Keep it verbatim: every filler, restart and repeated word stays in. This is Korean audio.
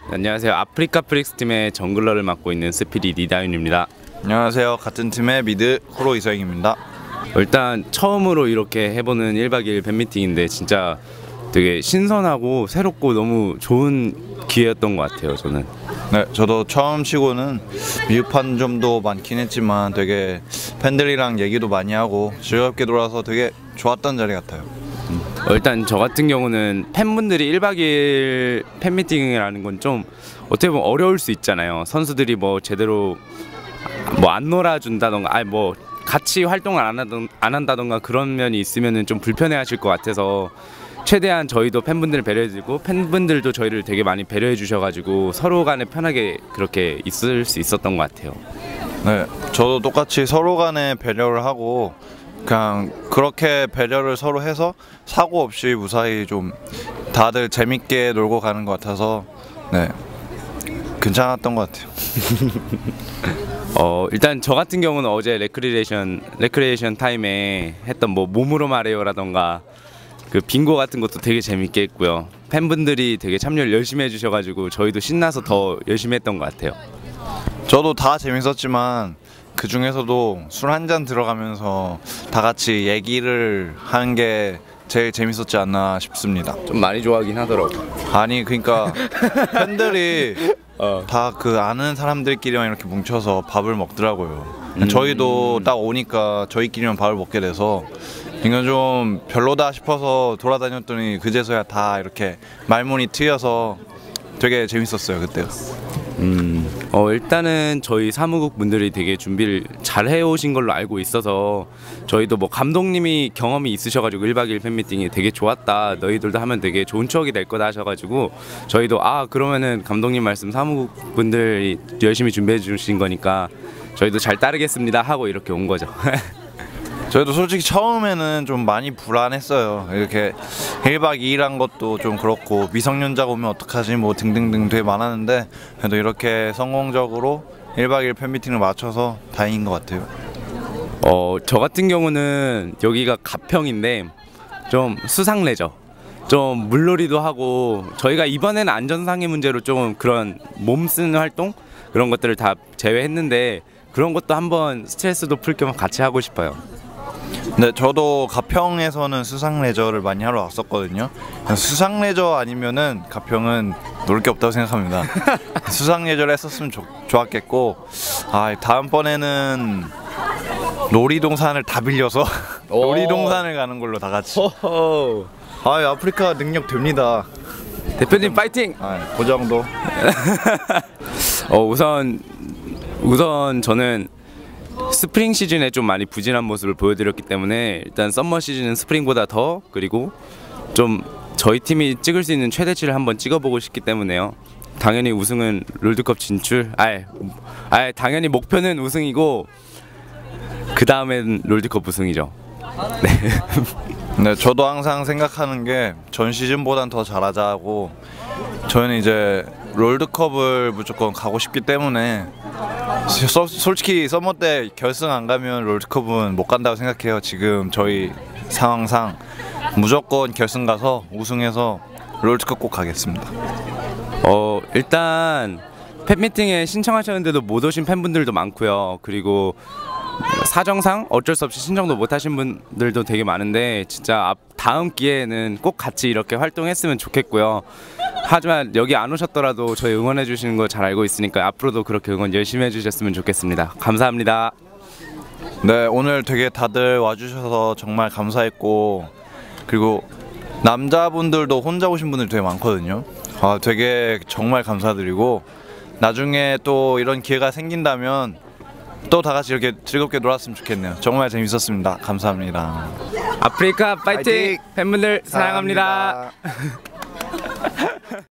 안녕하세요. 아프리카 프릭스 팀의 정글러를 맡고 있는 스피릿 이다윤입니다. 안녕하세요. 같은 팀의 미드 코로 이서영입니다. 일단 처음으로 이렇게 해보는 일 박 이 일 팬미팅인데 진짜 되게 신선하고 새롭고 너무 좋은 기회였던 것 같아요. 저는. 네, 저도 처음 치고는 미흡한 점도 많긴 했지만 되게 팬들이랑 얘기도 많이 하고 즐겁게 놀아서 되게 좋았던 자리 같아요. 음. 어, 일단 저 같은 경우는 팬분들이 일 박 이 일 팬미팅이라는 건 좀 어떻게 보면 어려울 수 있잖아요. 선수들이 뭐 제대로 뭐 안 놀아준다던가 아니 뭐 같이 활동을 안, 하던, 안 한다던가 그런 면이 있으면은 좀 불편해하실 것 같아서 최대한 저희도 팬분들을 배려해주고 팬분들도 저희를 되게 많이 배려해 주셔가지고 서로 간에 편하게 그렇게 있을 수 있었던 것 같아요. 네, 저도 똑같이 서로 간에 배려를 하고 그냥 그렇게 배려를 서로 해서 사고 없이 무사히 좀 다들 재밌게 놀고 가는 것 같아서 네, 괜찮았던 것 같아요. 어 일단 저 같은 경우는 어제 레크리에이션 레크리에이션 타임에 했던 뭐 몸으로 말해요라던가 그 빙고 같은 것도 되게 재밌게 했고요. 팬분들이 되게 참여를 열심히 해주셔가지고 저희도 신나서 더 열심히 했던 것 같아요. 저도 다 재밌었지만 그 중에서도 술 한 잔 들어가면서 다 같이 얘기를 하는 게 제일 재밌었지 않나 싶습니다. 좀 많이 좋아하긴 하더라고. 아니 그러니까 팬들이 어. 다 그 아는 사람들끼리만 이렇게 뭉쳐서 밥을 먹더라고요. 음. 저희도 딱 오니까 저희끼리만 밥을 먹게 돼서 이건 좀 별로다 싶어서 돌아다녔더니 그제서야 다 이렇게 말문이 트여서 되게 재밌었어요 그때. 음, 어 일단은 저희 사무국 분들이 되게 준비를 잘 해오신 걸로 알고 있어서 저희도 뭐 감독님이 경험이 있으셔가지고 일 박 이 일 팬미팅이 되게 좋았다, 너희들도 하면 되게 좋은 추억이 될 거다 하셔가지고 저희도 아 그러면은 감독님 말씀 사무국 분들이 열심히 준비해 주신 거니까 저희도 잘 따르겠습니다 하고 이렇게 온 거죠. 저희도 솔직히 처음에는 좀 많이 불안했어요. 이렇게 일 박 이 일 한 것도 좀 그렇고 미성년자가 오면 어떡하지 뭐 등등등 되게 많았는데 그래도 이렇게 성공적으로 일 박 이 일 팬미팅을 마쳐서 다행인 것 같아요. 어, 저 같은 경우는 여기가 가평인데 좀 수상레저 좀 물놀이도 하고 저희가 이번에는 안전상의 문제로 좀 그런 몸 쓰는 활동 그런 것들을 다 제외했는데 그런 것도 한번 스트레스도 풀 겸 같이 하고 싶어요. 네, 저도 가평에서는 수상레저를 많이 하러 왔었거든요. 수상레저 아니면은 가평은 놀 게 없다고 생각합니다. 수상레저를 했었으면 조, 좋았겠고 아 다음번에는 놀이동산을 다 빌려서 놀이동산을 가는 걸로 다 같이. 아 아프리카 능력 됩니다. 대표님 파이팅! 아, 그 정도. 어, 우선 우선 저는 스프링 시즌에 좀 많이 부진한 모습을 보여드렸기 때문에 일단 썸머 시즌은 스프링보다 더 그리고 좀 저희 팀이 찍을 수 있는 최대치를 한번 찍어보고 싶기 때문에요. 당연히 우승은 롤드컵 진출. 아예 아예 당연히 목표는 우승이고 그 다음엔 롤드컵 우승이죠. 네. 네, 저도 항상 생각하는 게 전 시즌보단 더 잘하자고. 저희는 이제 롤드컵을 무조건 가고 싶기 때문에 서, 솔직히 서머 때 결승 안 가면 롤드컵은 못 간다고 생각해요. 지금 저희 상황상 무조건 결승 가서 우승해서 롤드컵 꼭 가겠습니다. 어 일단 팬미팅에 신청하셨는데도 못 오신 팬분들도 많고요. 그리고 사정상 어쩔 수 없이 신청도 못 하신 분들도 되게 많은데 진짜 다음 기회에는 꼭 같이 이렇게 활동했으면 좋겠고요. 하지만 여기 안 오셨더라도 저희 응원해 주시는 거 잘 알고 있으니까 앞으로도 그렇게 응원 열심히 해주셨으면 좋겠습니다. 감사합니다. 네, 오늘 되게 다들 와주셔서 정말 감사했고 그리고 남자분들도 혼자 오신 분들 되게 많거든요. 아, 되게 정말 감사드리고 나중에 또 이런 기회가 생긴다면 또 다 같이 이렇게 즐겁게 놀았으면 좋겠네요. 정말 재밌었습니다. 감사합니다. 아프리카 파이팅! 파이팅! 팬분들 사랑합니다. 사랑합니다.